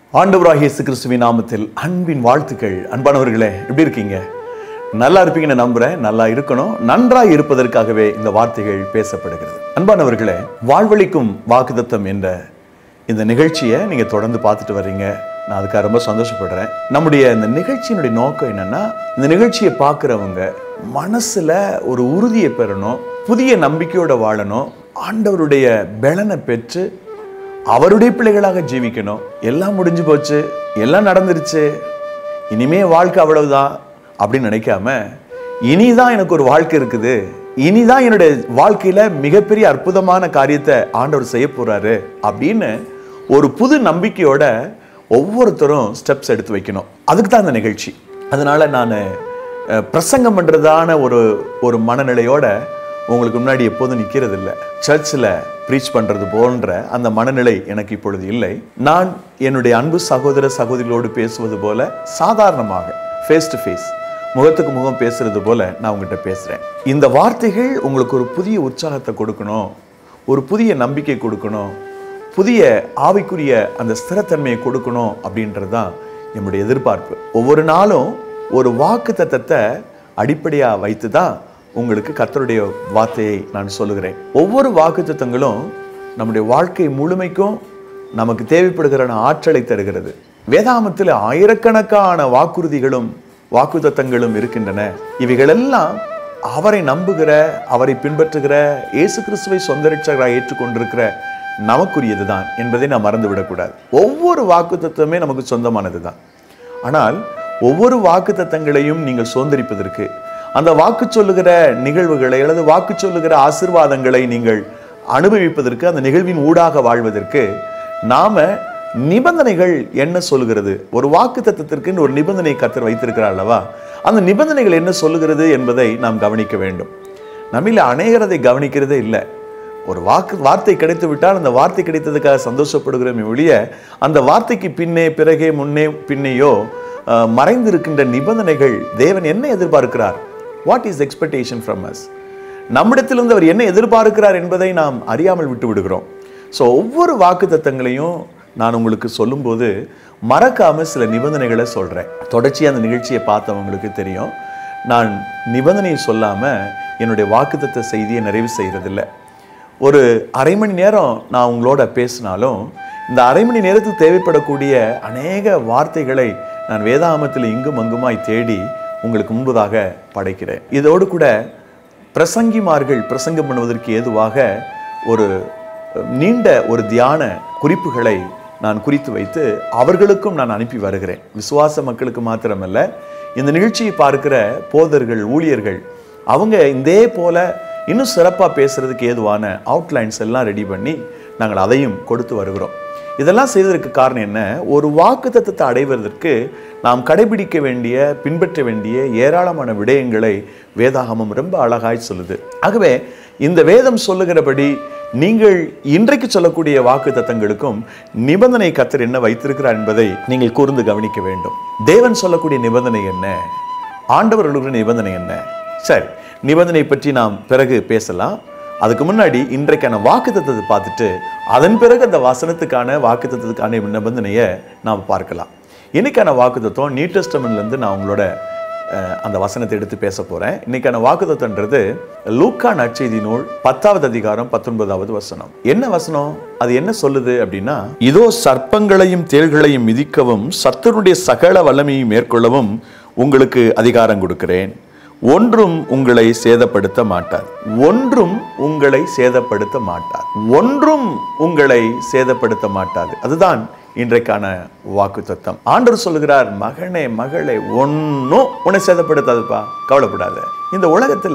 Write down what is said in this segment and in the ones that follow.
ஆண்டவராகிய இயேசு கிறிஸ்துவின் நாமத்தில் அன்பின் வாழ்த்துக்கள். அன்பானவர்களே, எப்படி இருக்கீங்க? நல்லா இருப்பீங்கன்னு நம்புறேன். நல்லா இருக்கணும். நன்றாய் இருப்பதற்காகவே இந்த வார்த்தைகள் பேசப்படுகிறது. அன்பானவர்களே, வாழ்வளிக்கும் வாக்குத்தத்தம் என்ற இந்த நிகழ்ச்சியை நீங்க தொடர்ந்து பார்த்துட்டு வர்றீங்க. நான் அதுக்காக ரொம்ப சந்தோஷப்படுறேன். நம்முடைய இந்த நிகழ்ச்சியினுடைய நோக்கம் என்னன்னா, இந்த நிகழ்ச்சியை பார்க்குறவங்க மனசுல ஒரு உறுதியை பெறணும், புதிய நம்பிக்கையோட வாழணும், ஆண்டவருடைய பலனை பெற்று அவருடைய பிள்ளைகளாக ஜீவிக்கணும். எல்லாம் முடிஞ்சு போச்சு, எல்லாம் நடந்துருச்சு, இனிமே வாழ்க்கை அவ்வளவுதான் அப்படின்னு நினைக்காம, இனிதான் எனக்கு ஒரு வாழ்க்கை இருக்குது, இனிதான் என்னுடைய வாழ்க்கையில மிகப்பெரிய அற்புதமான காரியத்தை ஆண்டவர் செய்ய போறாரு அப்படின்னு ஒரு புது நம்பிக்கையோட ஒவ்வொருத்தரும் ஸ்டெப்ஸ் எடுத்து வைக்கணும். அதுக்கு தான் அந்த நிகழ்ச்சி. அதனால நான் பிரசங்கம் பண்றதான ஒரு மனநிலையோட உங்களுக்கு முன்னாடி எப்போதும் நிற்கிறது இல்லை. சர்ச்சில் ப்ரீச் பண்ணுறது போன்ற அந்த மனநிலை எனக்கு இப்பொழுது இல்லை. நான் என்னுடைய அன்பு சகோதர சகோதரிகளோடு பேசுவது போல சாதாரணமாக ஃபேஸ் டு ஃபேஸ், முகத்துக்கு முகம் பேசுறது போல நான் உங்கள்கிட்ட பேசுகிறேன். இந்த வார்த்தைகள் உங்களுக்கு ஒரு புதிய உற்சாகத்தை கொடுக்கணும், ஒரு புதிய நம்பிக்கை கொடுக்கணும், புதிய ஆவிக்குரிய அந்த ஸ்திரத்தன்மையை கொடுக்கணும் அப்படின்றது தான் என்னுடைய எதிர்பார்ப்பு. ஒவ்வொரு நாளும் ஒரு வாக்கு தத்தத்தை அடிப்படையாக வைத்து தான் உங்களுக்கு கர்த்தருடைய வார்த்தையை நான் சொல்லுகிறேன். ஒவ்வொரு வாக்குத்தத்தங்களும் நம்முடைய வாழ்க்கை முழுமைக்கும் நமக்கு தேவைப்படுகிற ஆற்றலை தருகிறது. வேதாகமத்தில் ஆயிரக்கணக்கான வாக்குறுதிகளும் வாக்குத்தத்தங்களும் இருக்கின்றன. இவைகளெல்லாம் அவரை நம்புகிற, அவரை பின்பற்றுகிற, இயேசு கிறிஸ்துவை சொந்த இரட்சகராக ஏற்றுக்கொண்டிருக்கிற நமக்குரியது தான் என்பதை நாம் மறந்துவிடக்கூடாது. ஒவ்வொரு வாக்குத்தத்தமே நமக்கு சொந்தமானது தான். ஆனால் ஒவ்வொரு வாக்குத்தத்தங்களையும் நீங்கள் சுதந்திரிப்பதற்கு, அந்த வாக்கு சொல்லுகிற நிகழ்வுகளை அல்லது வாக்கு சொல்லுகிற ஆசீர்வாதங்களை நீங்கள் அனுபவிப்பதற்கு, அந்த நிகழ்வின் ஊடாக வாழ்வதற்கு நாம நிபந்தனைகள் என்ன சொல்லுகிறது, ஒரு வாக்கு தத்தத்திற்கு ஒரு நிபந்தனை கர்த்தர் வைத்திருக்கிறார் அல்லவா, அந்த நிபந்தனைகள் என்ன சொல்லுகிறது என்பதை நாம் கவனிக்க வேண்டும். நம்மில் அநேகர் அதை கவனிக்கிறதே இல்லை. ஒரு வார்த்தை கிடைத்து விட்டால் அந்த வார்த்தை கிடைத்ததுக்காக சந்தோஷப்படுகிறோமே ஒழிய, அந்த வார்த்தைக்கு பின்னே பிறகே முன்னே பின்னையோ மறைந்திருக்கின்ற நிபந்தனைகள், தேவன் என்ன எதிர்பார்க்கிறார், what is expectation from us, நம்மிடத்திலிருந்து அவர் என்ன எதிர்பார்க்கிறார் என்பதை நாம் அறியாமல் விட்டு விடுகிறோம். ஸோ ஒவ்வொரு வாக்கு தத்தங்களையும் நான் உங்களுக்கு சொல்லும்போது மறக்காம சில நிபந்தனைகளை சொல்றேன். தொடர்ச்சியாக அந்த நிகழ்ச்சியை பார்த்தவங்களுக்கு தெரியும், நான் நிபந்தனையை சொல்லாம என்னுடைய வாக்குத்தத்த செய்தியை நிறைவு செய்யறதில்லை. ஒரு அரை மணி நேரம் நான் உங்களோட பேசினாலும் இந்த அரை மணி நேரத்துக்கு தேவைப்படக்கூடிய அநேக வார்த்தைகளை நான் வேதாகமத்தில் இங்கும் அங்குமாய் தேடி உங்களுக்கு முன்பதாக படைக்கிறேன். இதோடு கூட பிரசங்கிமார்கள் பிரசங்கம் பண்ணுவதற்கு ஏதுவாக ஒரு நீண்ட ஒரு தியான குறிப்புகளை நான் குறித்து வைத்து அவர்களுக்கும் நான் அனுப்பி வருகிறேன். விசுவாச மக்களுக்கு மாத்திரமல்ல, இந்த நிகழ்ச்சியை பார்க்கிற போதர்கள், ஊழியர்கள், அவங்க இதே போல இன்னும் சிறப்பாக பேசுறதுக்கு ஏதுவான அவுட்லைன்ஸ் எல்லாம் ரெடி பண்ணி நாங்கள் அதையும் கொடுத்து வருகிறோம். இதெல்லாம் செய்வதற்கு காரணம் என்ன? ஒரு வாக்குத்தத்தத்தை அடைவதற்கு நாம் கடைபிடிக்க வேண்டிய, பின்பற்ற வேண்டிய ஏராளமான விடயங்களை வேதாகமம் ரொம்ப அழகாய் சொல்லுது. ஆகவே இந்த வேதம் சொல்லுகிறபடி நீங்கள் இன்றைக்கு சொல்லக்கூடிய வாக்குத்தத்தங்களுக்கும் நிபந்தனை கர்த்தர் என்ன வைத்திருக்கிறார் என்பதை நீங்கள் கூர்ந்து கவனிக்க வேண்டும். தேவன் சொல்லக்கூடிய நிபந்தனை என்ன, ஆண்டவர்களுடைய நிபந்தனை என்ன? சரி, நிபந்தனை பற்றி நாம் பிறகு பேசலாம். அதுக்கு முன்னாடி இன்றைக்கான வாக்குத்தத்தத்தை பார்த்துட்டு அதன் பிறகு அந்த வசனத்துக்கான வாக்குத்தத்தத்துக்கான நிபந்தனையை நாம் பார்க்கலாம். இன்னைக்கான வாக்குத்தத்தம் நியூ டெஸ்டமென்ட்லேருந்து நான் உங்களோட அந்த வசனத்தை எடுத்து பேச போறேன். இன்னைக்கான வாக்குத்தத்தன்றது லூக்கா நற்செய்தி நூல் 10வது அதிகாரம் 19வது வசனம். என்ன வசனம்? அது என்ன சொல்லுது அப்படின்னா, இதோ சர்ப்பங்களையும் தேள்களையும் மிதிக்கவும் சத்துருடைய சகல வல்லமையை மேற்கொள்ளவும் உங்களுக்கு அதிகாரம் கொடுக்கிறேன், ஒன்றும் உங்களை சேதப்படுத்த மாட்டார். ஒன்றும் உங்களை சேதப்படுத்த மாட்டார். ஒன்றும் உங்களை சேதப்படுத்த மாட்டாது. அதுதான் இன்றைக்கான வாக்கு தத்தம். ஆண்டவர் சொல்லுகிறார், மகனே மகளே, ஒன்னும் உன்னை சேதப்படுத்தாதுப்பா, கவலைப்படாத. இந்த உலகத்துல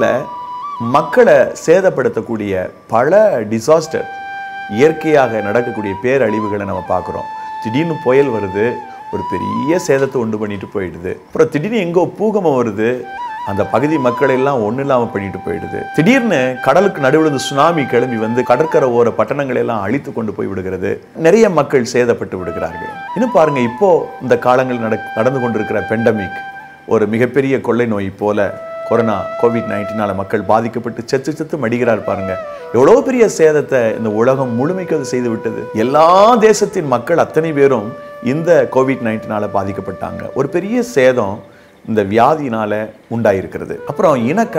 மக்களை சேதப்படுத்தக்கூடிய பல டிசாஸ்டர், இயற்கையாக நடக்கக்கூடிய பேரழிவுகளை நம்ம பார்க்குறோம். திடீர்னு புயல் வருது, ஒரு பெரிய சேதத்தை உண்டு பண்ணிட்டு போயிடுது. அப்புறம் திடீர்னு எங்கோ பூகம்பம் வருது, அந்த பகுதி மக்கள் எல்லாம் ஒன்றும் இல்லாமல் பண்ணிட்டு போயிடுது. திடீர்னு கடலுக்கு நடுவில் இருந்து சுனாமி கிளம்பி வந்து கடற்கரை ஓர பட்டணங்களை எல்லாம் அழித்து கொண்டு போய் விடுகிறது. நிறைய மக்கள் சேதப்பட்டு விடுகிறார்கள். இன்னும் பாருங்க, இப்போ இந்த காலங்கள் நடந்து கொண்டிருக்கிற பெண்டமிக், ஒரு மிகப்பெரிய கொள்ளை நோய் போல கொரோனா கோவிட்-19 மக்கள் பாதிக்கப்பட்டு செத்து மடிகிறார் பாருங்க. எவ்வளவு பெரிய சேதத்தை இந்த உலகம் முழுமைக்கு அது செய்து விட்டது. எல்லா தேசத்தின் மக்கள் அத்தனை பேரும் இந்த கோவிட்-19 பாதிக்கப்பட்டாங்க. ஒரு பெரிய சேதம் இந்த வியாதியினால உண்டாயிருக்கிறது. அப்புறம்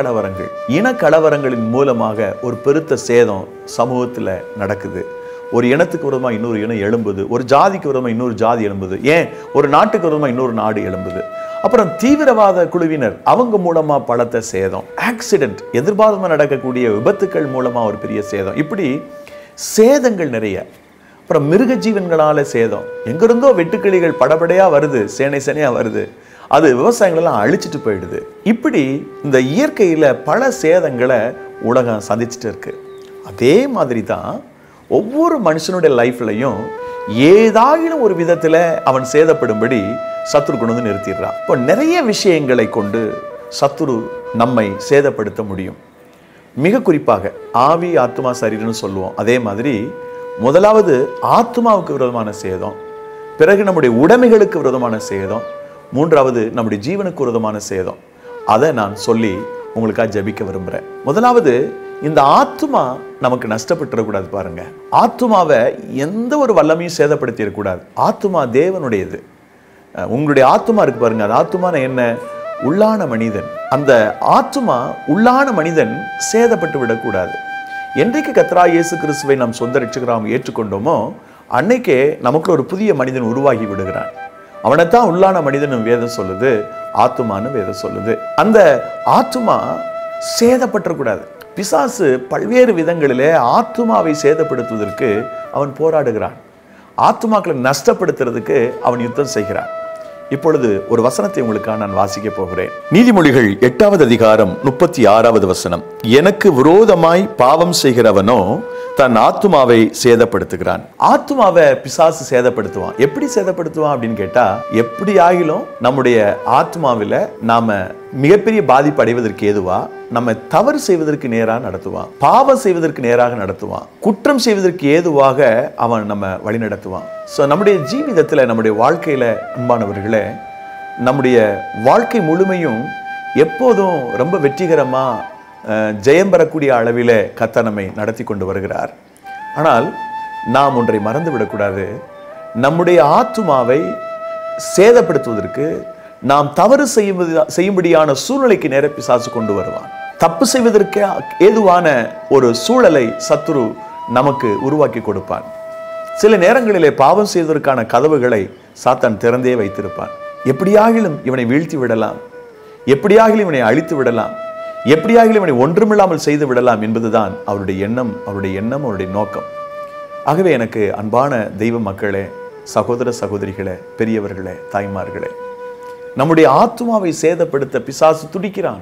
இனக்கலவரங்களின் மூலமாக ஒரு பெருத்த சேதம் சமூகத்தில் நடக்குது. ஒரு இனத்துக்கு விரோதமா இன்னொரு இனம் எழும்புது, ஒரு ஜாதிக்கு விரோதமா இன்னொரு ஜாதி எழும்புது, ஏன் ஒரு நாட்டுக்கு விரோதமா இன்னொரு நாடு எழும்புது. அப்புறம் தீவிரவாத குழுவினர் அவங்க மூலமா பலத்த சேதம், ஆக்சிடென்ட், எதிர்பாராம நடக்கக்கூடிய விபத்துக்கள் மூலமா ஒரு பெரிய சேதம், இப்படி சேதங்கள் நிறைய. அப்புறம் மிருக ஜீவன்களால சேதம், எங்கிருந்தோ வெட்டுக்கிளிகள் படபடையா வருது, சேனையா வருது, அது விவசாயங்களெல்லாம் அழிச்சிட்டு போயிடுது. இப்படி இந்த இயற்கையில பல சேதங்களை உலகம் சந்திச்சுட்டு இருக்கு. அதே மாதிரி தான் ஒவ்வொரு மனுஷனுடைய லைஃப்லையும் ஏதாயிலும் ஒரு விதத்துல அவன் சேதப்படும்படி சத்துரு கொண்டு வந்து நிறுத்திடுறான். இப்போ நிறைய விஷயங்களை கொண்டு சத்துரு நம்மை சேதப்படுத்த முடியும். மிக குறிப்பாக ஆவி, ஆத்மா, சரீரம்னு சொல்லுவோம். அதே மாதிரி முதலாவது ஆத்மாவுக்கு விரோதமான சேதம், பிறகு நம்முடைய உடைமைகளுக்கு விரோதமான சேதம், மூன்றாவது நம்முடைய ஜீவனுக்கு விரோதமான சேதம். அதை நான் சொல்லி உங்களுக்காக ஜெபிக்க விரும்புகிறேன். முதலாவது, இந்த ஆத்மா நமக்கு நஷ்டப்பட்டுறக்கூடாது. பாருங்க, ஆத்மாவை எந்த ஒரு வல்லமையும் சேதப்படுத்திடக்கூடாது. ஆத்மா தேவனுடையது. உங்களுடைய ஆத்மா இருக்கு பாருங்க, அது ஆத்மான என்ன? உள்ளான மனிதன். அந்த ஆத்மா உள்ளான மனிதன் சேதப்பட்டு விடக்கூடாது. என்றைக்கு கர்த்தராகிய இயேசு கிறிஸ்துவை நாம் சொந்த ரட்சகராக ஏற்றுக்கொண்டோமோ அன்னைக்கே நமக்குள்ள ஒரு புதிய மனிதன் உருவாகி விடுகிறான். அவனைத்தான் உள்ளான மனிதன் வேதம் சொல்லுது, ஆத்துமான்னு வேதம் சொல்லுது. அந்த ஆத்துமா சேதப்பட்டுறக்கூடாது. பிசாசு பல்வேறு விதங்களிலே ஆத்துமாவை சேதப்படுத்துவதற்கு அவன் போராடுகிறான். ஆத்துமாக்களை நஷ்டப்படுத்துறதுக்கு அவன் யுத்தம் செய்கிறான். இப்பொழுது ஒரு வசனத்தை உங்களுக்காக நான் வாசிக்க போகிறேன். நீதிமொழிகள் 8வது அதிகாரம் 36வது வசனம். எனக்கு விரோதமாய் பாவம் செய்கிறவனோ தன் ஆத்துமாவை சேதப்படுத்துகிறான். ஆத்துமாவை பிசாசு சேதப்படுத்துவான். எப்படி சேதப்படுத்துவான் அப்படின்னு கேட்டா, எப்படி ஆகிலும் நம்முடைய ஆத்மாவில நாம மிகப்பெரிய பாதிப்பு அடைவதற்கு ஏதுவா நம்ம தவறு செய்வதற்கு நேராக நடத்துவான், பாவம் செய்வதற்கு நேராக நடத்துவான், குற்றம் செய்வதற்கு ஏதுவாக அவன் நம்ம வழி நடத்துவான். ஸோ நம்முடைய ஜீவிதத்துல, நம்முடைய வாழ்க்கையில அன்பானவர்களே, நம்முடைய வாழ்க்கை முழுமையும் எப்போதும் ரொம்ப வெற்றிகரமா ஜெயம் பெறக்கூடிய அளவில கர்த்தர் நம்மை நடத்தி கொண்டு வருகிறார். ஆனால் நாம் ஒன்றை மறந்து விடக்கூடாது. நம்முடைய ஆத்துமாவை சேதப்படுத்துவதற்கு, நாம் தவறு செய்யும்படியான சூழ்நிலைக்கு நேர பிசாசு கொண்டு வருவான். தப்பு செய்வதற்கு ஏதுவான ஒரு சூழலை சத்துரு நமக்கு உருவாக்கி கொடுப்பான். சில நேரங்களிலே பாவம் செய்வதற்கான கதவுகளை சாத்தான் திறந்தே வைத்திருப்பான். எப்படியாகிலும் இவனை வீழ்த்தி விடலாம், எப்படியாகிலும் இவனை அழித்து விடலாம், எப்படியாகிலும் இவனை ஒன்றுமில்லாமல் செய்து விடலாம் என்பதுதான் அவருடைய எண்ணம், அவருடைய நோக்கம். ஆகவே எனக்கு அன்பான தெய்வ மக்களே, சகோதர சகோதரிகளே, பெரியவர்களே, தாய்மார்களே, நம்முடைய ஆத்மாவை சேதப்படுத்த பிசாசு துடிக்கிறான்.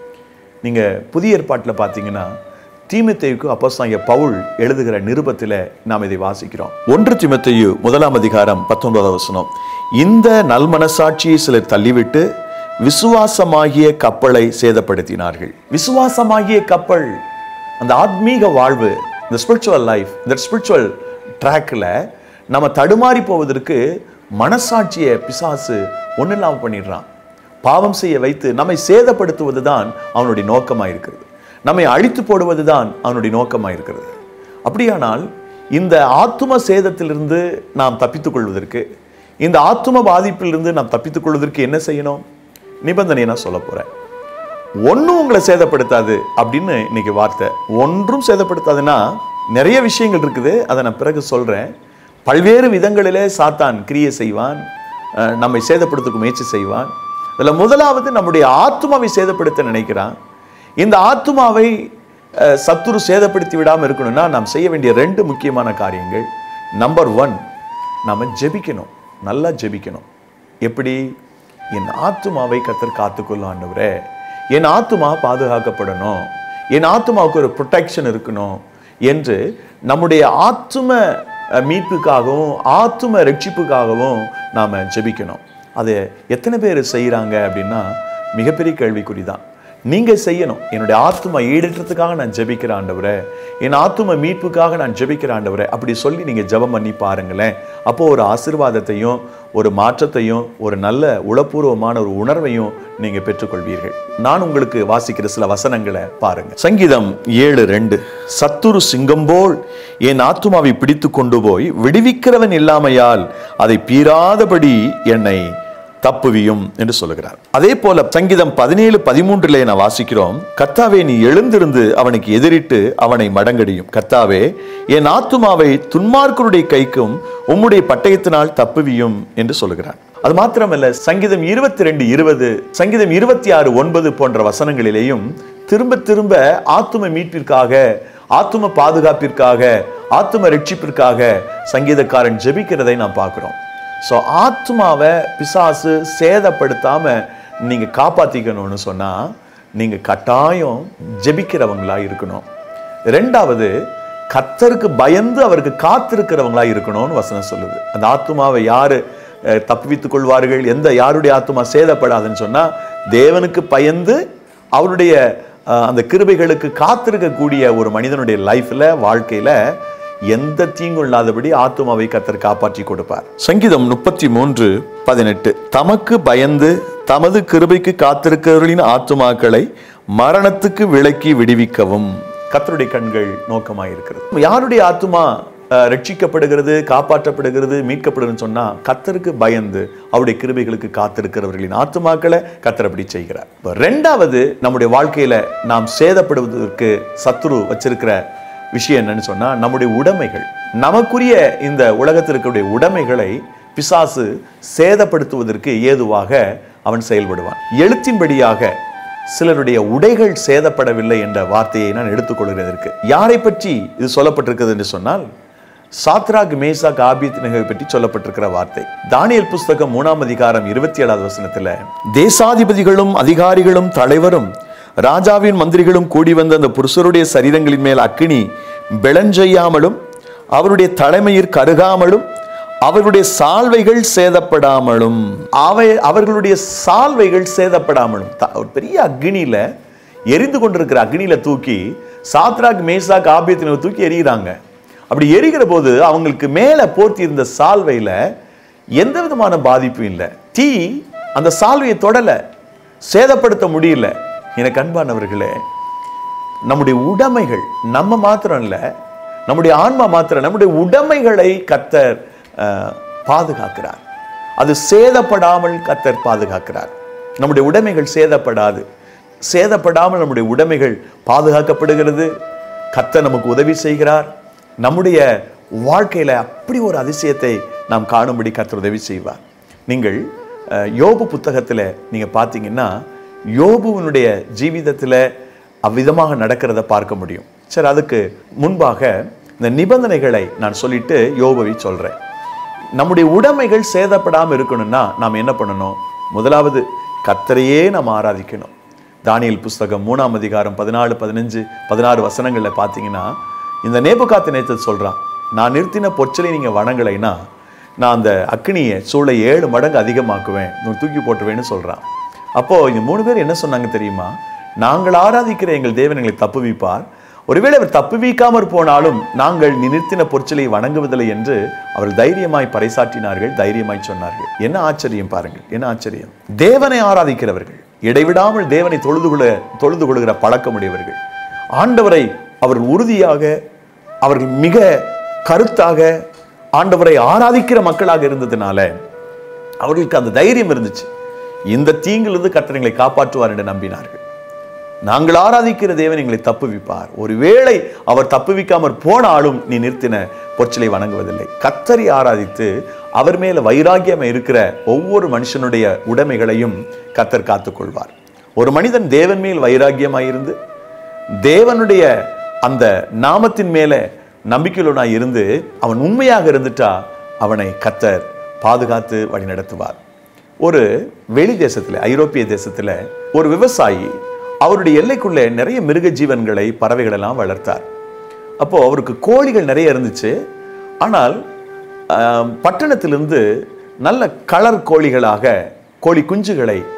நீங்க புதிய ஏற்பாட்டில் பார்த்தீங்கன்னா, தீமோத்தேயுக்கு அப்போஸ்தலனாகிய பவுல் எழுதுகிற நிருபத்தில் நாம் இதை வாசிக்கிறோம். 1 தீமோத்தேயு 1ஆம் அதிகாரம் 19வது வசனம். இந்த நல்மனசாட்சியை சிலர் தள்ளிவிட்டு விசுவாசமாகிய கப்பலை சேதப்படுத்தினார்கள். விசுவாசமாகிய கப்பல், அந்த ஆத்மீக வாழ்வு, இந்த ஸ்பிரிச்சுவல் லைஃப், இந்த ஸ்பிரிச்சுவல் ட்ராக்ல நம்ம தடுமாறி போவதற்கு மனசாட்சியை பிசாசு ஒன்றும் இல்லாமல் பண்ணிடுறான். பாவம் செய்ய வைத்து நம்மை சேதப்படுத்துவது தான் அவனுடைய நோக்கமாக இருக்கிறது. நம்மை அழித்து போடுவது தான் அவனுடைய நோக்கமாக இருக்கிறது. அப்படியானால் இந்த ஆத்தும சேதத்திலிருந்து நாம் தப்பித்துக் கொள்வதற்கு, இந்த ஆத்தும பாதிப்பிலிருந்து நாம் தப்பித்துக் கொள்வதற்கு என்ன செய்யணும்? நிபந்தனை நான் சொல்ல போறேன். ஒன்றும் உங்களை சேதப்படுத்தாது அப்படின்னு இன்னைக்கு வார்த்தை. ஒன்றும் சேதப்படுத்தாதுன்னா நிறைய விஷயங்கள் இருக்குது, அதை நான் பிறகு சொல்றேன். பல்வேறு விதங்களிலே சாத்தான் கிரியை செய்வான், நம்மை சேதப்படுத்த முயற்சி செய்வான். அதில் முதலாவது நம்முடைய ஆத்மாவை சேதப்படுத்த நினைக்கிறான். இந்த ஆத்மாவை சத்துரு சேதப்படுத்தி விடாமல் இருக்கணும்னா நாம் செய்ய வேண்டிய 2 முக்கியமான காரியங்கள். நம்பர் 1, நாம ஜெபிக்கணும், நல்லா ஜெபிக்கணும். எப்படி? என் ஆத்துமாவை கர்த்தர் காத்துக்கொள்ளும் ஆண்டவரே, என் ஆத்துமா பாதுகாக்கப்படணும், என் ஆத்துமாவுக்கு ஒரு ப்ரொடெக்ஷன் இருக்கணும் என்று நம்முடைய ஆத்தும மீட்புக்காகவும் ஆத்தும ரட்சிப்புக்காகவும் நாம் ஜெபிக்கணும். அதை எத்தனை பேர் செய்கிறாங்க அப்படின்னா மிகப்பெரிய கேள்விக்குறி தான். நீங்க செய்யணும். என்னுடைய ஆத்தும ஈடேற்றத்துக்காக நான் ஜெபிக்கிற ஆண்டவரே, என் ஆத்தும மீட்புக்காக நான் ஜெபிக்கிற ஆண்டவரே, அப்படி சொல்லி நீங்க ஜெபம் பண்ணி பாருங்களேன். அப்போ ஒரு ஆசீர்வாதத்தையும் ஒரு மாற்றத்தையும் ஒரு நல்ல உளப்பூர்வமான ஒரு உணர்வையும் நீங்க பெற்றுக்கொள்வீர்கள். நான் உங்களுக்கு வாசிக்கிற சில வசனங்களை பாருங்க. சங்கீதம் 7:2, சத்துரு சிங்கம் போல் என் ஆத்துமாவை பிடித்து கொண்டு போய் விடுவிக்கிறவன் இல்லாமையால் அதை பீறாதபடி என்னை தப்புவியும் என்று சொல்லுகிறார். அதே போல சங்கீதம் 17:13 நான் வாசிக்கிறோம், கர்த்தாவே நீ எழுந்திருந்து அவனுக்கு எதிரிட்டு அவனை மடங்கடியும். கர்த்தாவே என் ஆத்துமாவை துன்மார்க்கருடைய கைக்கும் உம்முடைய பட்டயத்தினால் தப்புவியும் என்று சொல்லுகிறார். அது மாத்திரமல்ல, சங்கீதம் 22:20, சங்கீதம் 26:9 போன்ற வசனங்களிலேயும் திரும்ப திரும்ப ஆத்தும மீட்பிற்காக, ஆத்தும பாதுகாப்பிற்காக, ஆத்தும ரட்சிப்பிற்காக சங்கீதக்காரன் ஜெபிக்கிறதை நாம் பார்க்கிறோம். ஸோ ஆத்மாவை பிசாசு சேதப்படுத்தாம நீங்க காப்பாத்திக்கணும்னு சொன்னா நீங்க கட்டாயம் ஜெபிக்கிறவங்களா இருக்கணும். ரெண்டாவது, கர்த்தருக்கு பயந்து அவருக்கு காத்திருக்கிறவங்களா இருக்கணும்னு வசனம் சொல்லுது. அந்த ஆத்மாவை யாரு தப்புவித்துக் கொள்வார்கள், யாருடைய ஆத்மா சேதப்படாதுன்னு சொன்னா தேவனுக்கு பயந்து அவருடைய அந்த கிருபைகளுக்கு காத்திருக்கக்கூடிய ஒரு மனிதனுடைய லைஃப்ல, வாழ்க்கையில எந்த தீங்கும் இல்லாதபடி ஆத்துமாவை கர்த்தர் காப்பாற்றி கொடுப்பார். சங்கீதம் 33:18, தமக்கு பயந்து தமது கிருபைக்கு காத்திருக்கிறவர்களின் ஆத்துமாக்களை மரணத்துக்கு விலக்கி விடுவிக்கவும் கர்த்தருடைய கண்கள் நோக்கமாயிருக்கிறது. யாருடைய ஆத்துமா ரட்சிக்கப்படுகிறது, காப்பாற்றப்படுகிறது, மீட்கப்படுதுன்னு சொன்னா கர்த்தருக்கு பயந்து அவருடைய கிருபைகளுக்கு காத்திருக்கிறவர்களின் ஆத்துமாக்களை கர்த்தர் அப்படி செய்கிறார். ரெண்டாவது, நம்முடைய வாழ்க்கையில நாம் சேதப்படுவதற்கு சத்துரு வச்சிருக்கிற விஷயம் என்னன்னு சொன்னா நம்முடைய உடைமைகள். நமக்குரிய இந்த உலகத்தில் இருக்கக்கூடிய உடைமைகளை பிசாசு சேதப்படுத்துவதற்கு ஏதுவாக அவன் செயல்படுவான். எழுத்தின்படியாக சிலருடைய உடைகள் சேதப்படவில்லை என்ற வார்த்தையை நான் எடுத்துக்கொள்கிறதற்கு யாரை பற்றி இது சொல்லப்பட்டிருக்கிறது என்று சொன்னால், சாத்ராக், மேசாக், ஆபேத்நேகோவை பற்றி சொல்லப்பட்டிருக்கிற வார்த்தை. தானியேல் புஸ்தகம் 3:27 வசனத்துல, தேசாதிபதிகளும் அதிகாரிகளும் தலைவரும் ராஜாவின் மந்திரிகளும் கூடி வந்த அந்த புருஷருடைய சரீரங்களின் மேல் அக்கினி பெளஞ்செய்யாமலும் அவருடைய தலைமையில் கருகாமலும் அவருடைய சால்வைகள் சேதப்படாமலும், அவர்களுடைய சால்வைகள் சேதப்படாமலும். ஒரு பெரிய அக்னியில எரிந்து கொண்டிருக்கிற அக்னியில தூக்கி சாத்ராக், மேசாக், ஆபேத்நேகோ தூக்கி எரிகிறாங்க. அப்படி எரிகிற போது அவங்களுக்கு மேல போர்த்தி இருந்த சால்வையில எந்த விதமான பாதிப்பும் இல்லை. தீ அந்த சால்வையை தொடல, சேதப்படுத்த முடியல. எனக்கு அன்பானவர்களே, நம்முடைய உடைமைகள், நம்ம மாத்திரம் இல்ல, நம்முடைய ஆன்மா மாத்திரம், நம்முடைய உடைமைகளை கர்த்தர் பாதுகாக்கிறார். அது சேதப்படாமல் கர்த்தர் பாதுகாக்கிறார். நம்முடைய உடைமைகள் சேதப்படாமல் நம்முடைய உடைமைகள் பாதுகாக்கப்படுகிறது. கர்த்தர் நமக்கு உதவி செய்கிறார். நம்முடைய வாழ்க்கையில அப்படி ஒரு அதிசயத்தை நாம் காணும்படி கர்த்தர் உதவி செய்வார். நீங்கள் யோபு புத்தகத்துல நீங்க பார்த்தீங்கன்னா யோபுவினுடைய ஜீவிதத்துல அவ்விதமாக நடக்கிறத பார்க்க முடியும். சரி, அதுக்கு முன்பாக இந்த நிபந்தனைகளை நான் சொல்லிட்டு யோபுவை சொல்றேன். நம்முடைய உடைமைகள் சேதப்படாமல் இருக்கணும்னா நாம் என்ன பண்ணணும்? முதலாவது, கர்த்தரையே நாம் ஆராதிக்கணும். தானியேல் புஸ்தகம் 3:14, 15, 16 வசனங்கள்ல பார்த்தீங்கன்னா இந்த நேபுகாத்நேச்சர் சொல்றான், நான் நிறுத்தின பொற்சிலை நீங்க வணங்கலைன்னா நான் அந்த அக்னியை சூளை 7 மடங்கு அதிகமாக்குவேன், தூக்கி போட்டுவேன்னு சொல்றான். அப்போ இந்த 3 பேர் என்ன சொன்னாங்க தெரியுமா? நாங்கள் ஆராதிக்கிற எங்கள் தேவன் எங்களை தப்புவிப்பார், ஒருவேளை அவர் தப்புவிக்காமற் போனாலும் நாங்கள் நிறுத்தின பொற்சிலை வணங்குவதில்லை என்று அவர்கள் தைரியமாய் பறைசாற்றினார்கள், தைரியமாய் சொன்னார்கள். என்ன ஆச்சரியம் பாருங்கள், என்ன ஆச்சரியம்! தேவனை ஆராதிக்கிறவர்கள், இடைவிடாமல் தேவனை தொழுது கொள்கிற பழக்கமுடையவர்கள், ஆண்டவரை அவர்கள் உறுதியாக, அவர்கள் மிக கருத்தாக ஆண்டவரை ஆராதிக்கிற மக்களாக இருந்ததுனால அவர்களுக்கு அந்த தைரியம் இருந்துச்சு. இந்த தீங்கிலிருந்து கர்த்தர் எங்களை காப்பாற்றுவார் என்று நம்பினார்கள். நாங்கள் ஆராதிக்கிற தேவன் எங்களை தப்புவிப்பார், ஒருவேளை அவர் தப்புவிக்காமற் போனாலும் நீ நிறுத்தின பொற்சிலை வணங்குவதில்லை. கர்த்தரை ஆராதித்து அவர் மேல வைராக்கியம் இருக்கிற ஒவ்வொரு மனுஷனுடைய உடைமைகளையும் கர்த்தர் காத்துக்கொள்வார். ஒரு மனிதன் தேவன் மேல் வைராக்கியமாயிருந்து தேவனுடைய அந்த நாமத்தின் மேல நம்பிக்கையுள்ளவனாய் இருந்து அவன் உண்மையாக இருந்துட்டா அவனை கர்த்தர் பாதுகாத்து வழி நடத்துவார். ஒரு வெளி தேசத்துல, ஐரோப்பிய தேசத்துல ஒரு விவசாயி அவருடைய எல்லைக்குள்ளே நிறைய மிருக ஜீவன்களை, பறவைகள் எல்லாம் வளர்த்தார். அப்போ அவருக்கு கோழிகள் நிறைய இருந்துச்சு. ஆனால் பட்டணத்திலிருந்து நல்ல கலர் கோழிகளாக கோழி குஞ்சுகளை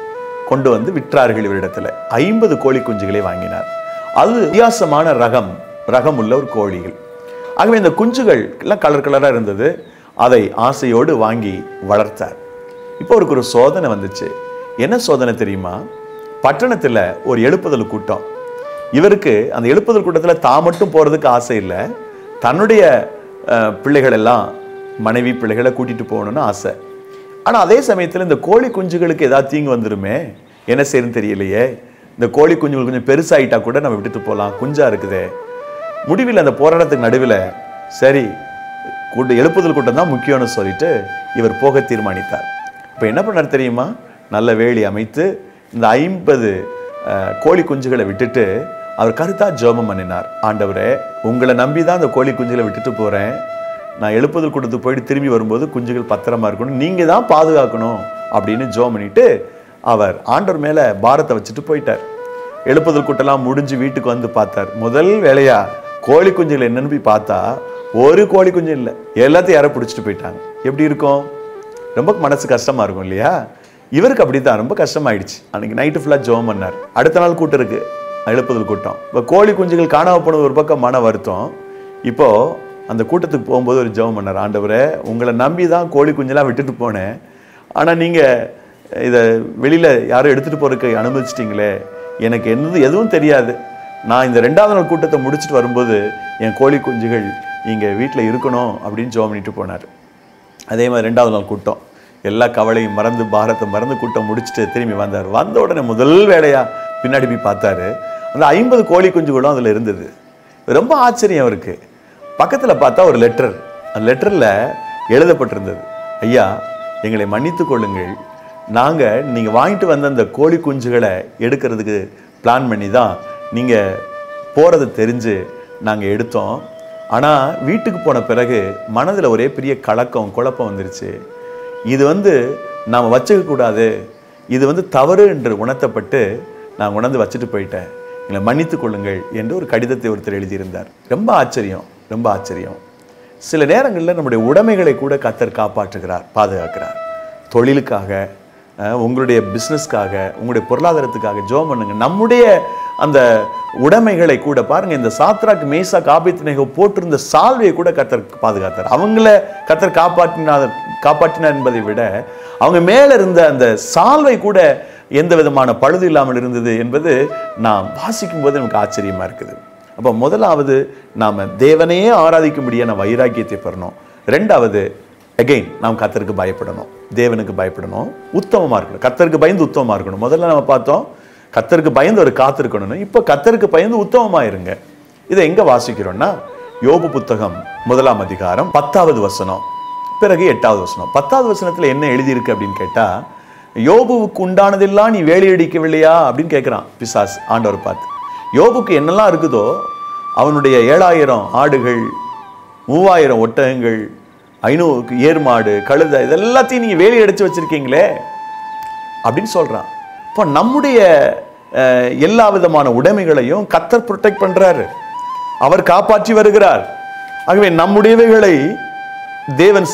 கொண்டு வந்து விற்றார்கள் இவரிடத்துல. 50 கோழி குஞ்சுகளை வாங்கினார். அது வித்தியாசமான ரகம் உள்ள ஒரு கோழிகள். ஆகவே இந்த குஞ்சுகள் எல்லாம் கலர் கலரா இருந்தது. அதை ஆசையோடு வாங்கி வளர்த்தார். இப்போ அவருக்கு ஒரு சோதனை வந்துச்சு. என்ன சோதனை தெரியுமா? பட்டணத்துல ஒரு எழுப்புதல் கூட்டம். இவருக்கு அந்த எழுப்புதல் கூட்டத்துல தான் மட்டும் போறதுக்கு ஆசை இல்லை. தன்னுடைய பிள்ளைகள் எல்லாம், மனைவி பிள்ளைகளை கூட்டிட்டு போகணும்னு ஆசை. ஆனா அதே சமயத்துல இந்த கோழி குஞ்சுகளுக்கு ஏதாவது தீங்கு வந்துருமே, என்ன செய்யணும்னு தெரியலையே. இந்த கோழி குஞ்சுகள் கொஞ்சம் பெருசாயிட்டா கூட நம்ம விட்டுட்டு போகலாம், குஞ்சா இருக்குதே. முடிவில் அந்த போராட்டத்துக்கு நடுவில் சரி எழுப்புதல் கூட்டம் தான் முக்கியம்னு சொல்லிட்டு இவர் போக தீர்மானித்தார். இப்போ என்ன பண்ணார் தெரியுமா? நல்ல வேலி அமைத்து இந்த 50 கோழி குஞ்சுகளை விட்டுட்டு அவர் கருத்தா ஜெபம் பண்ணினார். ஆண்டவரே, உங்களை நம்பி தான் அந்த கோழி குஞ்சுகளை விட்டுட்டு போறேன். நான் எழுப்புதல் கூட்டத்துக்கு போயிட்டு திரும்பி வரும்போது குஞ்சுகள் பத்திரமா இருக்கணும், நீங்க தான் பாதுகாக்கணும் அப்படின்னு ஜெபம் பண்ணிட்டு அவர் ஆண்டவர் மேல பாரத்தை வச்சுட்டு போயிட்டார். எழுப்புதல் கூட்டம்லாம் முடிஞ்சு வீட்டுக்கு வந்து பார்த்தார். முதல் வேலையா கோழி குஞ்சுகள் என்னன்னு போய் பார்த்தா ஒரு கோழி குஞ்சு இல்லை, எல்லாத்தையும் யாரை பிடிச்சிட்டு போயிட்டாங்க. எப்படி இருக்கும்? ரொம்ப மனசு கஷ்டமா இருக்கும் இல்லையா? இவருக்கு அப்படித்தான், ரொம்ப கஷ்டமாயிடுச்சு. அன்னைக்கு நைட்டு ஃபுல்லா ஜெபம் பண்ணார். அடுத்த நாள் கூட்டம் இருக்கு, எழுப்புதல் கூட்டம். இப்போ கோழி குஞ்சுகள் காணாம போனது ஒரு பக்கம் மன வருத்தம். இப்போ அந்த கூட்டத்துக்கு போகும்போது ஒரு ஜெபம் பண்ணார். ஆண்டவரே, உங்களை நம்பி தான் கோழி குஞ்செல்லாம் விட்டுட்டு போனேன். ஆனால் நீங்கள் இதை வெளியில் யாரும் எடுத்துகிட்டு போகிறதுக்கு அனுமதிச்சிட்டிங்களே, எனக்கு எதுவும் தெரியாது. நான் இந்த 2வது நாள் கூட்டத்தை முடிச்சுட்டு வரும்போது என் கோழி குஞ்சுகள் இங்கே வீட்டில் இருக்கணும் அப்படின்னு ஜெபம் பண்ணிட்டு போனார். அதே மாதிரி 2வது நாள் கூட்டம் எல்லா கவலையும் மறந்து பாரத்தை மறந்து கூட்டம் முடிச்சுட்டு திரும்பி வந்தார். வந்த உடனே முதல் வேலையாக பின்னாடி போய் பார்த்தாரு. அந்த 50 கோழி குஞ்சுகளும் அதில் இருந்தது. ரொம்ப ஆச்சரியம் அவருக்கு. பக்கத்தில் பார்த்தா ஒரு லெட்டர். அந்த லெட்டரில் எழுதப்பட்டிருந்தது, ஐயா எங்களை மன்னித்து கொள்ளுங்கள், நீங்கள் வாங்கிட்டு வந்த அந்த கோழி குஞ்சுகளை எடுக்கிறதுக்கு பிளான் பண்ணி தான் நீங்கள் போகிறது தெரிஞ்சு நாங்கள் எடுத்தோம். ஆனால் வீட்டுக்கு போன பிறகு மனதில் ஒரே பெரிய குழப்பம் வந்துருச்சு. இது நாம் வச்சுக்கக்கூடாது, இது தவறு என்று உணர்த்தப்பட்டு நான் உணர்ந்து வச்சுட்டு போயிட்டேன், எங்களை மன்னித்து கொள்ளுங்கள் என்று ஒரு கடிதத்தை ஒருத்தர் எழுதியிருந்தார். ரொம்ப ஆச்சரியம், ரொம்ப ஆச்சரியம். சில நேரங்களில் நம்முடைய உடைமைகளை கூட கர்த்தர் காப்பாற்றுகிறார், பாதுகாக்கிறார். தொழிலுக்காக, உங்களுடைய பிஸ்னஸ்க்காக, உங்களுடைய பொருளாதாரத்துக்காக ஜெபம் பண்ணுங்க. நம்முடைய அந்த உடைமைகளை கூட பாருங்க, இந்த சாத்ராக் மேசாக் ஆபேத்நேகோ போட்டிருந்த சால்வையை கூட கர்த்தர் பாதுகாத்தார். அவங்கள கர்த்தர் காப்பாற்றினார் என்பதை விட அவங்க மேல இருந்த அந்த சால்வை கூட எந்த விதமான பழுது இல்லாமல் இருந்தது என்பது நாம் வாசிக்கும் போது நமக்கு ஆச்சரியமா இருக்குது. அப்போ முதலாவது நாம தேவனையே ஆராதிக்கும்படியான வைராக்கியத்தை பெறணும். 2வது அகைன் நாம் கர்த்தருக்கு பயப்படணும், தேவனுக்கு பயப்படணும், உத்தமமா இருக்கணும். கர்த்தருக்கு பயந்து உத்தமமா இருக்கணும். முதல்ல நம்ம பார்த்தோம் கர்த்தருக்கு பயந்து ஒரு காத்திருக்கணும்னு. இப்போ கர்த்தருக்கு பயந்து உத்தமமா இருங்க. இதை எங்க வாசிக்கிறோம்னா யோபு புத்தகம் 1ஆம் அதிகாரம் 10வது வசனம், பிறகு 8வது வசனம். 10வது வசனத்துல என்ன எழுதியிருக்கு அப்படின்னு கேட்டா, யோபுவுக்கு உண்டானதெல்லாம் நீ வேலையடிக்கவில்லையா அப்படின்னு கேட்கிறான் பிசாஸ் ஆண்டவர் பார்த்து. யோபுக்கு என்னெல்லாம் இருக்குதோ, அவனுடைய 7000 ஆடுகள், 3000 ஒட்டகங்கள், 500 ஏர்மாடு, கழுதை, இதெல்லாத்தையும் நீங்க வேலி அடிச்சு வச்சிருக்கீங்களே அப்படின்னு சொல்றான். இப்போ நம்முடைய எல்லா விதமான உடைமைகளையும் கர்த்தர் ப்ரொடெக்ட் பண்றாரு, அவர் காப்பாற்றி வருகிறார். ஆகவே நம்முடையவைகளை தேவன்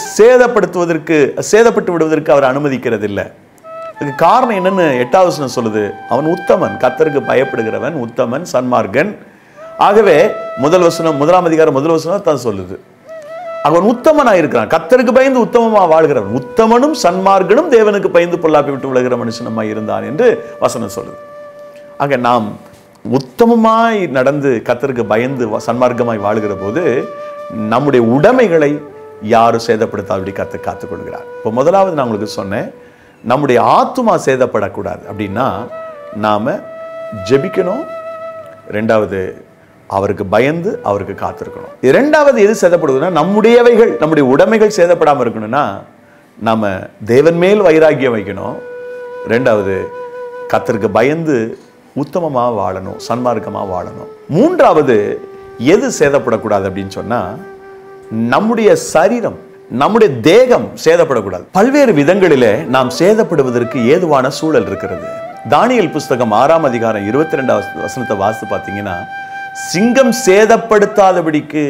சேதப்பட்டு விடுவதற்கு அவர் அனுமதிக்கிறது இல்லை. அதுக்கு காரணம் என்னன்னு 8வது வசனம் சொல்லுது, அவன் உத்தமன், கர்த்தருக்கு பயப்படுகிறவன் உத்தமன், சன்மார்க்கன். ஆகவே 1ஆம் அதிகாரம் 1 வசனம் தான் சொல்லுது, அவன் உத்தமனா இருக்கிறான், கர்த்தருக்கு பயந்து உத்தமமா வாழ்கிறவன், உத்தமனும் சன்மார்க்கனும் தேவனுக்கு பயந்து பொல்லாப்பை விட்டு விலகிற மனுஷனமா இருந்தான் என்று வசனம் சொல்லுது. ஆக நாம் உத்தமமாய் நடந்து கர்த்தருக்கு பயந்து சன்மார்க்கமாய் வாழ்கிற போது நம்முடைய உடைமைகளை யாரும் சேதப்படுத்தாதபடி கர்த்தர் காத்துக்கொள்கிறார். இப்போ முதலாவது நான் உங்களுக்கு சொன்னேன், நம்முடைய ஆத்துமா சேதப்படக்கூடாது அப்படின்னா நாம ஜெபிக்கணும். 2வது அவருக்கு பயந்து அவருக்கு காத்திருக்கணும். 2வது எது சேதப்படுதுன்னா நம்முடையவைகள், நம்முடைய உடைமைகள் சேதப்படாமல் இருக்கணும்னா நாம தேவன் மேல் வைராக்கியம் வைக்கணும். 2வது கர்த்தருக்கு பயந்து உத்தமமா வாழணும், சன்மார்க்கமா வாழணும். 3வது எது சேதப்படக்கூடாது அப்படின்னு சொன்னா நம்முடைய சரீரம், நம்முடைய தேகம் சேதப்படக்கூடாது. பல்வேறு விதங்களிலே நாம் சேதப்படுவதற்கு ஏதுவான சூழல் இருக்கிறது. தானியேல் புஸ்தகம் 6ஆம் அதிகாரம் 22வது வசனத்தை வாசித்து பார்த்தீங்கன்னா, சிங்கம் சேதப்படுத்தாதபடிக்கு,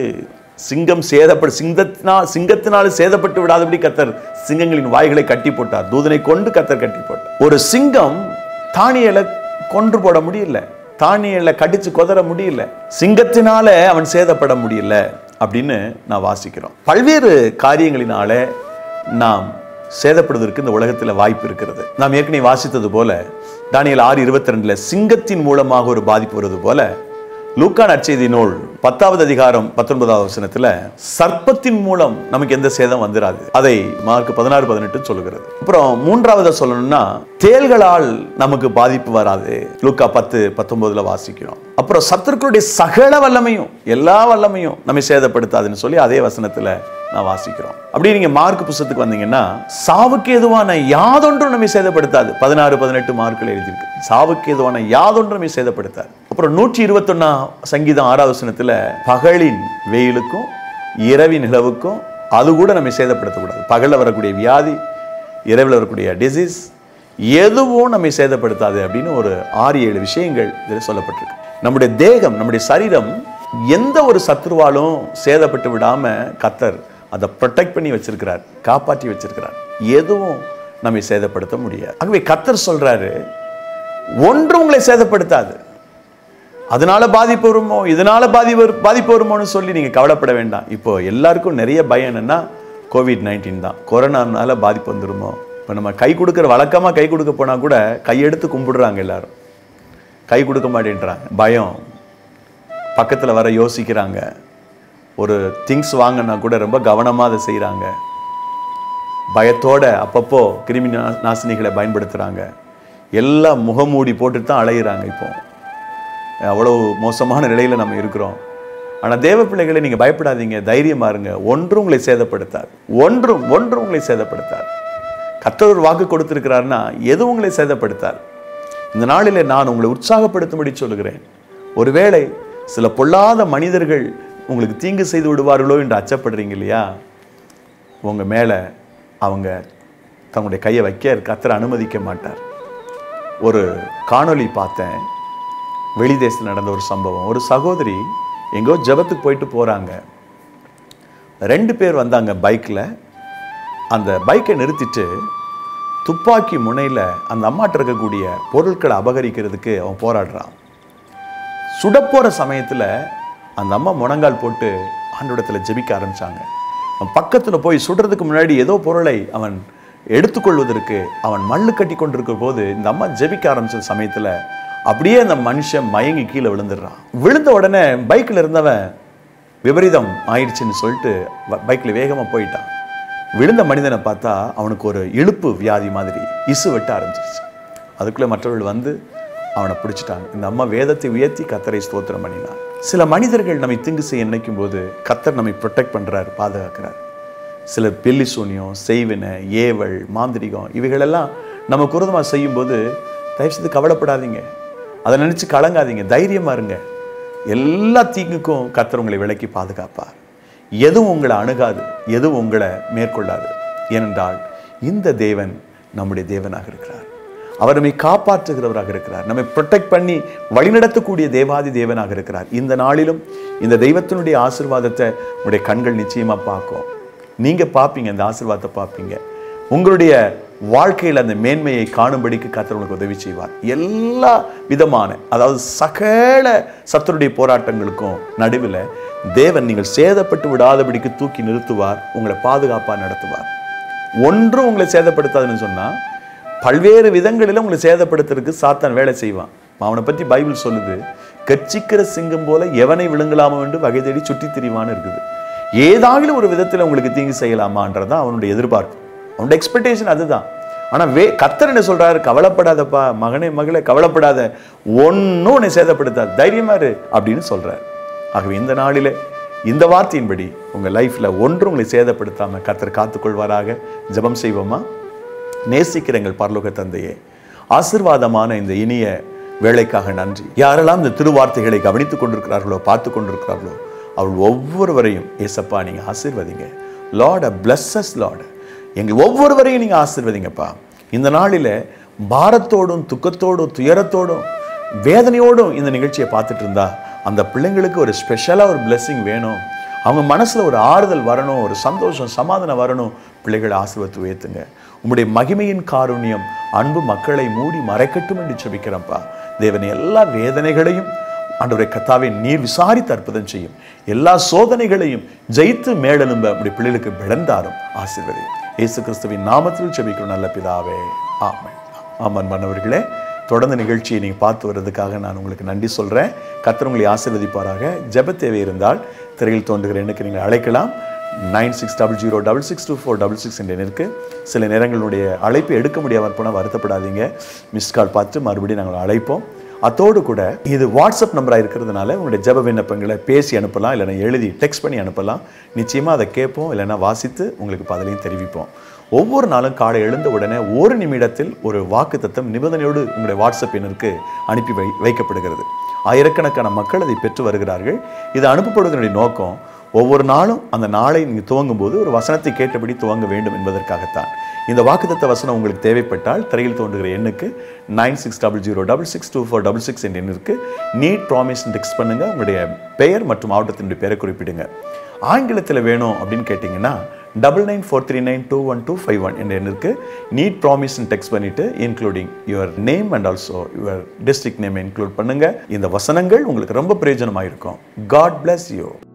சிங்கத்தினால் சேதப்பட்டு விடாதபடி கர்த்தர் சிங்கங்களின் வாய்களை கட்டி போட்டார், தூதனை கொண்டு கர்த்தர் கட்டி போட்டார். ஒரு சிங்கம் தானியேலை கொன்று போட முடியல, தானியேலை கடிச்சு கொதற முடியல, சிங்கத்தினால அவன் சேதப்பட முடியல அப்படின்னு நான் வாசிக்கிறோம். பல்வேறு காரியங்களினால நாம் சேதப்படுவதற்கு இந்த உலகத்தில் வாய்ப்பு இருக்கிறது. நாம் ஏற்கனவே வாசித்தது போல தானியேல் 6:22 சிங்கத்தின் மூலமாக ஒரு பாதிப்பு வருவது போல லூக்கா நற்செய்தி நூல் 10வது அதிகாரம் 19வது வசனத்துல சர்ப்பத்தின் மூலம் நமக்கு எந்த சேதம் வந்துராது. அதை மார்க் 16:18 சொல்லுகிறது. அப்புறம் மூன்றாவது சொல்லணும்னா தேள்களால் நமக்கு பாதிப்பு வராது. லூக்கா 10:19 வாசிக்கிறோம். அப்புறம் சத்துருக்களுடைய சகல வல்லமையும் எல்லா வல்லமையும் நம்மை சேதப்படுத்தாதுன்னு சொல்லி அதே வசனத்துல நான் வாசிக்கிறோம். அப்படி நீங்க மார்க் புத்தகத்துக்கு வந்தீங்கன்னா சாவுக்கு எதுவான யாதொன்றும் நம்மை சேதப்படுத்தாது. 16-18 மார்க்கில் எழுதியிருக்கு. சாவுக்கு எதுவான யாதொன்றும் நம்மை சேதப்படுத்தாது. அப்புறம் 121 சங்கீதம் 6வது வசனத்துல பகலின் வெயிலுக்கும் இரவின் நிலவுக்கும் அது கூட நம்மை சேதப்படுத்தக்கூடாது. பகல்ல வரக்கூடிய வியாதி, இரவில் வரக்கூடிய டிசீஸ் எதுவும் நம்மை சேதப்படுத்தாது அப்படின்னு ஒரு 6-7 விஷயங்கள் இதில் சொல்லப்பட்டிருக்கு. நம்முடைய தேகம், நம்முடைய சரீரம் எந்த ஒரு சத்துருவாலும் சேதப்பட்டு விடாம கர்த்தர் அதை ப்ரொடெக்ட் பண்ணி வச்சிருக்கிறார், காப்பாற்றி வச்சிருக்கிறார். எதுவும் நம்மை சேதப்படுத்த முடியாது. ஆகவே கர்த்தர் சொல்றாரு, ஒன்று உங்களை சேதப்படுத்தாது. அதனால பாதிப்பு வருமோ, இதனால பாதிப்பு வருமோன்னு சொல்லி நீங்க கவலைப்பட வேண்டாம். இப்போ எல்லாருக்கும் நிறைய பயம் என்னன்னா COVID-19 தான். கொரோனானால பாதிப்பு வந்துருமோ. இப்போ நம்ம கை கொடுக்குற வழக்கமா கை கொடுக்க போனா கூட கையெடுத்து கும்பிடுறாங்க, எல்லாரும் கை கொடுக்க மாட்டேன்றாங்க. பயம், பக்கத்தில் வர யோசிக்கிறாங்க. ஒரு திங்ஸ் வாங்கினா கூட ரொம்ப கவனமாக அதை செய்கிறாங்க. பயத்தோட அப்பப்போ கிருமி நாசினிகளை பயன்படுத்துகிறாங்க. எல்லாம் முகமூடி போட்டு தான் அலையிறாங்க. இப்போ அவ்வளவு மோசமான நிலையில் நம்ம இருக்கிறோம். ஆனால் தேவ பிள்ளைகளை நீங்கள் பயப்படாதீங்க, தைரியமா இருங்க. ஒன்றும் உங்களை சேதப்படுத்தாது. ஒன்றும் உங்களை சேதப்படுத்தாது. கர்த்தர் ஒரு வாக்கு கொடுத்திருக்கிறார்னா எதுவும் உங்களை சேதப்படுத்தாது. இந்த நாளில் நான் உங்களை உற்சாகப்படுத்தும்படி சொல்லுகிறேன். ஒருவேளை சில பொல்லாத மனிதர்கள் உங்களுக்கு தீங்கு செய்து விடுவார்களோ என்று அச்சப்படுறீங்க இல்லையா, உங்க மேல அவங்க தங்களுடைய கையை வைக்க கர்த்தர் அனுமதிக்க மாட்டார். ஒரு காணொளி பார்த்தேன், வெளி தேசத்தில் நடந்த ஒரு சம்பவம். ஒரு சகோதரி எங்கோ ஜெபத்துக்கு போயிட்டு போறாங்க. 2 பேர் வந்தாங்க பைக்கில். அந்த பைக்கை நிறுத்திட்டு துப்பாக்கி முனையில் அந்த அம்மாட்ட இருக்கக்கூடிய பொருட்களை அபகரிக்கிறதுக்கு அவன் போராடுறான். சுடப்போற சமயத்தில் அந்த அம்மா முழங்கால் போட்டு ஆண்டவரிடத்தில் ஜெபிக்க ஆரம்பிச்சாங்க. அவன் பக்கத்தில் போய் சுடுறதுக்கு முன்னாடி ஏதோ பொருளை அவன் எடுத்துக்கொள்வதற்கு அவன் மல்லு கட்டி கொண்டிருக்கிற போது இந்த அம்மா ஜெபிக்க ஆரம்பிச்ச சமயத்தில் அப்படியே அந்த மனுஷன் மயங்கி கீழே விழுந்துடுறான். விழுந்த உடனே பைக்கில் இருந்தவன் விபரீதம் ஆயிடுச்சுன்னு சொல்லிட்டு பைக்கில் வேகமாக போயிட்டான். விழுந்த மனிதனை பார்த்தா அவனுக்கு ஒரு இழுப்பு வியாதி மாதிரி இசு வெட்ட ஆரம்பிச்சிருச்சு. அதுக்குள்ளே மற்றவர்கள் வந்து அவனை பிடிச்சிட்டாங்க. இந்த அம்மா வேதத்தை உயர்த்தி கர்த்தரை ஸ்தோத்திரம் பண்ணினார். சில மனிதர்கள் நம்மை தீங்கு செய்ய நினைக்கும் போது கர்த்தர் நம்மை ப்ரொடெக்ட் பண்றார், பாதுகாக்கிறார். சிலர் பில்லி சூனியம், செய்வினை, ஏவல், மாந்திரிகம் இவைகளெல்லாம் நம்ம குருதமாக செய்யும் போது தயவு செய்து கவலைப்படாதீங்க, அதை நினைச்சு கலங்காதீங்க, தைரியமா இருங்க. எல்லா தீங்குக்கும் கர்த்தர் உங்களை விலக்கி பாதுகாப்பார். எதுவும் உங்களை அணுகாது, எதுவும் உங்களை மேற்கொள்ளாது. ஏனென்றால் இந்த தேவன் நம்முடைய தேவனாக இருக்கிறார். அவர் நம்மை காப்பாற்றுகிறவராக இருக்கிறார். நம்மை ப்ரொடெக்ட் பண்ணி வழிநடத்தக்கூடிய தேவாதி தேவனாக இருக்கிறார். இந்த நாளிலும் இந்த தெய்வத்தினுடைய ஆசீர்வாதத்தை உங்களுடைய கண்கள் நிச்சயமா பார்க்கும். நீங்க பார்ப்பீங்க, அந்த ஆசீர்வாதத்தை பார்ப்பீங்க. உங்களுடைய வாழ்க்கையில் அந்த மேன்மையை காணும்படிக்கு கர்த்தர் உங்களுக்கு உதவி செய்வார். எல்லா விதமான, அதாவது சகல சத்துருடைய போராட்டங்களுக்கும் நடுவில் தேவன் நீங்கள் சேதப்பட்டு விடாதபடிக்கு தூக்கி நிறுத்துவார், உங்களை பாதுகாப்பாக நடத்துவார். ஒன்றும் உங்களை சேதப்படுத்தாதுன்னு சொன்னா பல்வேறு விதங்களிலும் உங்களை சேதப்படுத்துறதுக்கு சாத்தான் வேலை செய்வான். அவனை பற்றி பைபிள் சொல்லுது, கட்சிக்கிற சிங்கம் போல எவனை விழுங்கலாமோ என்று வகை தேடி சுற்றி திரிவான்னு இருக்குது. ஏதாகிலும் ஒரு விதத்தில் உங்களுக்கு தீங்கு செய்யலாமான்றதான் அவனுடைய எதிர்பார்ப்பு, அவனுடைய எக்ஸ்பெக்டேஷன் அதுதான். ஆனா கர்த்தர் என்ன சொல்றாரு, கவலைப்படாதப்பா மகனே மகளே, கவலைப்படாத, ஒன்னும் உன்னை சேதப்படுத்தாது, தைரியமா இரு அப்படின்னு சொல்றாரு. ஆகவே இந்த நாளிலே இந்த வார்த்தையின்படி உங்க லைஃப்ல ஒன்றும் உங்களை சேதப்படுத்தாம கர்த்தர் காத்துக்கொள்வாராக. ஜெபம் செய்வோமா? நேசிக்கிற எங்கள் பரலோக தந்தையே, ஆசீர்வாதமான இந்த இனிய வேளைக்காக நன்றி. யாரெல்லாம் இந்த திருவார்த்தைகளை கவனித்துக் கொண்டிருக்கிறார்களோ, பார்த்து கொண்டிருக்கிறார்களோ, அவர்கள் ஒவ்வொருவரையும் ஏசப்பா நீங்க ஆசீர்வதிங்க. லார்ட் bless us லார்ட், எங்கள் ஒவ்வொருவரையும் நீங்க ஆசீர்வதிங்கப்பா. இந்த நாளில பாரத்தோடும் துக்கத்தோடும் துயரத்தோடும் வேதனையோடும் இந்த நிகழ்ச்சியை பார்த்துட்டு இருந்தா அந்த பிள்ளைங்களுக்கு ஒரு ஸ்பெஷலா ஒரு blessing வேணும். அவங்க மனசுல ஒரு ஆறுதல் வரணும், ஒரு சந்தோஷம் சமாதானம் வரணும், பிள்ளைகளை ஆசீர்வதித்து உயர்த்துங்க. உம்முடைய மகிமையின் காருண்யம் அன்பு மக்களை மூடி மறைக்கட்டும் என்று ஜெபிக்கிறேன்ப்பா. தேவனே, எல்லா வேதனைகளையும் ஆண்டவரே கர்த்தாவே நீர் விசாரித்து அற்புதம் செய்யும். எல்லா சோதனைகளையும் ஜெயித்து மேலெழும்ப அப்படி பிள்ளைகளுக்கு பிளந்தாரும் ஆசீர்வதி. இயேசு கிறிஸ்துவின் நாமத்தில் ஜெபிக்கிறோம் நல்ல பிதாவே, ஆமென். ஆமாம் மாணவர்களே, தொடர்ந்து நிகழ்ச்சியை நீங்கள் பார்த்து வர்றதுக்காக நான் உங்களுக்கு நன்றி சொல்கிறேன். கர்த்தர் உங்களை ஆசீர்வதிப்பாராக. ஜெப தேவை இருந்தால் திரையில் தோன்றுகிற எண்ணுக்கு நீங்கள் அழைக்கலாம். 9600662466 என்ற எண்ணிற்கு. சில நேரங்களுடைய அழைப்பை எடுக்க முடியாமல் போனால் வருத்தப்படாதீங்க. மிஸ்ட் கால் பார்த்து மறுபடியும் நாங்கள் அழைப்போம். அதோடு கூட இது வாட்ஸ்அப் நம்பராக இருக்கிறதுனால உங்களுடைய ஜெப விண்ணப்பங்களை பேசி அனுப்பலாம், இல்லைன்னா எழுதி டெக்ஸ்ட் பண்ணி அனுப்பலாம். நிச்சயமாக அதை கேட்போம், இல்லைன்னா வாசித்து உங்களுக்கு பதிலையும் தெரிவிப்போம். ஒவ்வொரு நாளும் காலை எழுந்த உடனே 1 நிமிடத்தில் ஒரு வாக்குத்தத்தம் நிபந்தனையோடு உங்களுடைய வாட்ஸ்அப் எண்ணிற்கு அனுப்பி வைக்கப்படுகிறது. ஆயிரக்கணக்கான மக்கள் அதை பெற்று வருகிறார்கள். இது அனுப்பப்படுவதனுடைய நோக்கம் ஒவ்வொரு நாளும் அந்த நாளை நீங்கள் துவங்கும் போது ஒரு வசனத்தை கேட்டபடி துவங்க வேண்டும் என்பதற்காகத்தான். இந்த வாக்குத்தத்த வசனம் உங்களுக்கு தேவைப்பட்டால் திரையில் தோன்றுகிற எண்ணுக்கு 9600662466 என்ற எண்ணிற்கு நீட் ப்ராமிஸ் டெக்ஸ்ட் பண்ணுங்க. உங்களுடைய பெயர் மற்றும் மாவட்டத்தினுடைய பெயரை குறிப்பிடுங்க. ஆங்கிலத்தில் வேணும் அப்படின்னு கேட்டிங்கன்னா 9943921251 என்ற எண்ணிற்கு நீட் ப்ராமிஸ் டெக்ஸ்ட் பண்ணிட்டு including your name and also your district name include பண்ணுங்க. இந்த வசனங்கள் உங்களுக்கு ரொம்ப பிரயோஜனமாக இருக்கும். God bless you.